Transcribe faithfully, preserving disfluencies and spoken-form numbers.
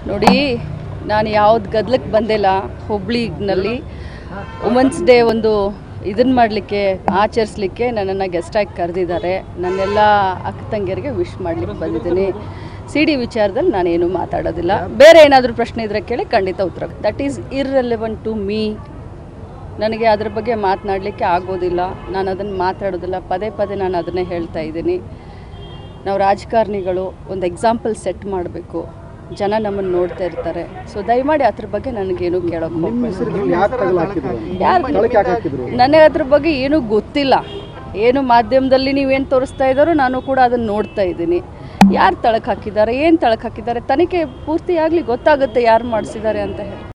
ನೋಡಿ, ನಾನು ಯಾವ್ದು ಗದ್ದಲಕ್ಕೆ ಬಂದಿಲ್ಲ. ಹುಬ್ಳಿನಲ್ಲಿ ವುಮೆನ್ಸ್ ಡೇ ಒಂದು ಇದನ್ನು ಮಾಡಲಿಕ್ಕೆ ಆಚರಿಸಲಿಕ್ಕೆ ನನ್ನನ್ನು ಗೆಸ್ಟಾಗಿ ಕರೆದಿದ್ದಾರೆ. ನನ್ನೆಲ್ಲ ಅಕ್ಕ ತಂಗಿಯರಿಗೆ ವಿಶ್ ಮಾಡಲಿಕ್ಕೆ ಬಂದಿದ್ದೀನಿ. ಸಿ ಡಿ ವಿಚಾರದಲ್ಲಿ ನಾನೇನು ಮಾತಾಡೋದಿಲ್ಲ. ಬೇರೆ ಏನಾದರೂ ಪ್ರಶ್ನೆ ಇದ್ದರೆ ಕೇಳಿ, ಖಂಡಿತ ಉತ್ತರ. That is irrelevant to me. ನನಗೆ ಅದ್ರ ಬಗ್ಗೆ ಮಾತನಾಡಲಿಕ್ಕೆ ಆಗೋದಿಲ್ಲ. ನಾನು ಅದನ್ನು ಮಾತಾಡೋದಿಲ್ಲ. ಪದೇ ಪದೇ ನಾನು ಅದನ್ನೇ ಹೇಳ್ತಾ ಇದ್ದೀನಿ. ನಾವು ರಾಜಕಾರಣಿಗಳು ಒಂದು ಎಕ್ಸಾಂಪಲ್ ಸೆಟ್ ಮಾಡಬೇಕು. ಜನ ನಮ್ಮನ್ನು ನೋಡ್ತಾ ಇರ್ತಾರೆ. ಸೊ ದಯಮಾಡಿ ಅದ್ರ ಬಗ್ಗೆ ನನಗೇನು ಕೇಳೋಕೆ ನನಗೆ ಅದ್ರ ಬಗ್ಗೆ ಏನೂ ಗೊತ್ತಿಲ್ಲ. ಏನು ಮಾಧ್ಯಮದಲ್ಲಿ ನೀವೇನು ತೋರಿಸ್ತಾ ಇದ್ದಾರೋ ನಾನು ಕೂಡ ಅದನ್ನು ನೋಡ್ತಾ ಇದ್ದೀನಿ. ಯಾರು ತಳಕ್ಕೆ ಹಾಕಿದ್ದಾರೆ, ಏನು ತಳಕ್ಕೆ ಹಾಕಿದ್ದಾರೆ, ತನಿಖೆ ಪೂರ್ತಿಯಾಗಲಿ ಗೊತ್ತಾಗುತ್ತೆ ಯಾರು ಮಾಡಿಸಿದ್ದಾರೆ ಅಂತ ಹೇಳಿ.